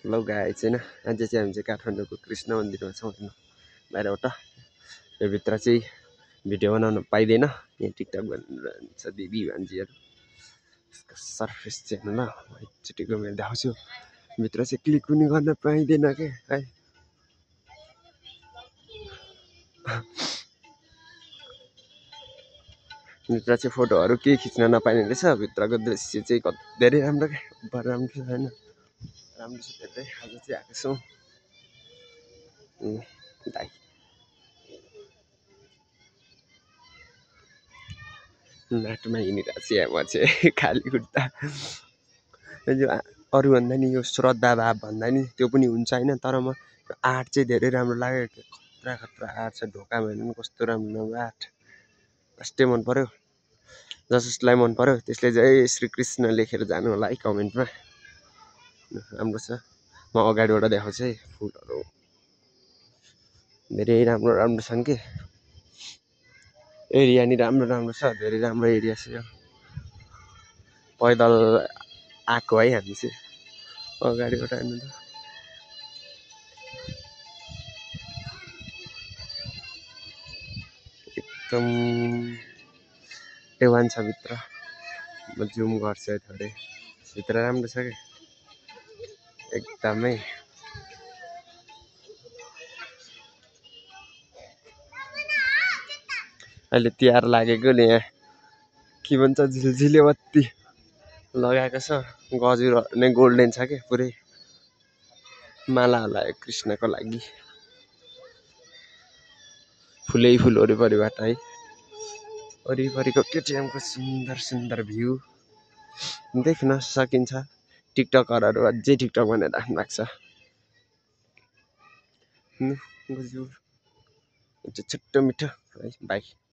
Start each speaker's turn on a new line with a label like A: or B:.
A: लौ गाइस हैन आज चाहिँ हामी चाहिँ काठमाडौँको कृष्ण मन्दिरमा छौँ हैन बाहिरबाट यो भित्र चाहिँ भिडियो बनाउन पाइदैन यहाँ टिकटक भन्छ दिदी भान्जीहरु यसको सर्फेस चाहिँ हैन ल एकचोटि घुमेर देखाउँछु भित्र चाहिँ क्लिक पनि गर्न पाइदैन के है भित्र चाहिँ फोटोहरु केही खिच्न नपाइने रहेछ भित्रको दृश्य चाहिँ धेरै राम्रो के राम्रो छ हैन राम्रो छ धेरै आज चाहिँ आएको छौँ दाइ माटोमा हिँडिरहेको छु यहाँ म चाहिँ खाली खुट्टा अरू भन्दा नि यो श्रद्धा भाव भन्दा नि त्यो पनि हुन्छ हैन तर म आर्ट चाहिँ धेरै राम्रो लाग्यो खतरा खतरा आर्ट छ ढोकामा हेर्नु कस्तो राम्रो आर्ट फर्स्टै मन पर्यो जसलाई मन पर्यो त्यसले जय श्री कृष्ण लेखेर जानु होला है कमेन्टमा राम्रो छ म अगाडिबाट देखाउँछु है फुलहरु धेरै राम्रो राम्रो छन् के एरिया नि राम्रो राम्रो छ धेरै राम्रो एरिया छ यो पैदल आएको है हामी चाहिँ अगाडिबाट हेर्नु त एकदम एवान छ भित्र म जुम गर्छु थोरै भित्र राम्रो छ के एकदमै अहिले तिहार लागेकोले यहाँ के भन्छ झिलझिले बत्ती लगाएको छ गजुरहरु नै गोल्डन छ के पुरै माला हलायो कृष्णको लागि फुलै फुल वरिपरिबाट है वरिपरिको केटीएमको सुन्दर सुन्दर भ्यू देख्न सकिन्छ टिकटकरहरु अझै टिकटक बनाएर राख्नु भएको छ गजुर छोटो मिठो है बाइ